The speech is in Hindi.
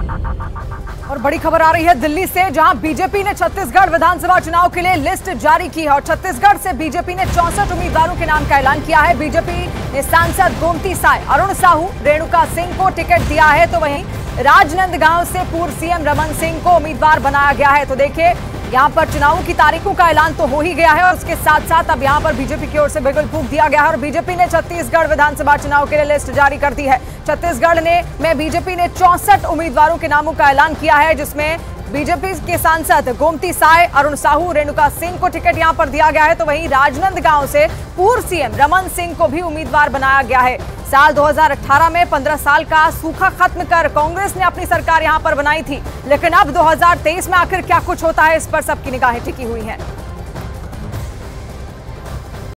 और बड़ी खबर आ रही है दिल्ली से, जहां बीजेपी ने छत्तीसगढ़ विधानसभा चुनाव के लिए लिस्ट जारी की है और छत्तीसगढ़ से बीजेपी ने 64 उम्मीदवारों के नाम का ऐलान किया है। बीजेपी ने सांसद गोमती साय, अरुण साहू, रेणुका सिंह को टिकट दिया है, तो वहीं राजनांदगांव से पूर्व सीएम रमन सिंह को उम्मीदवार बनाया गया है। तो देखिए, यहां पर चुनावों की तारीखों का ऐलान तो हो ही गया है और उसके साथ साथ अब यहां पर बीजेपी की ओर से बिगुल फूंक दिया गया है और बीजेपी ने छत्तीसगढ़ विधानसभा चुनाव के लिए लिस्ट जारी कर दी है। छत्तीसगढ़ में बीजेपी ने 64 उम्मीदवारों के नामों का ऐलान किया है, जिसमें बीजेपी के सांसद गोमती साय, अरुण साहू, रेणुका सिंह को टिकट यहां पर दिया गया है, तो वहीं राजनांदगांव से पूर्व सीएम रमन सिंह को भी उम्मीदवार बनाया गया है। साल 2018 में 15 साल का सूखा खत्म कर कांग्रेस ने अपनी सरकार यहां पर बनाई थी, लेकिन अब 2023 में आखिर क्या कुछ होता है, इस पर सबकी निगाहें टिकी हुई हैं।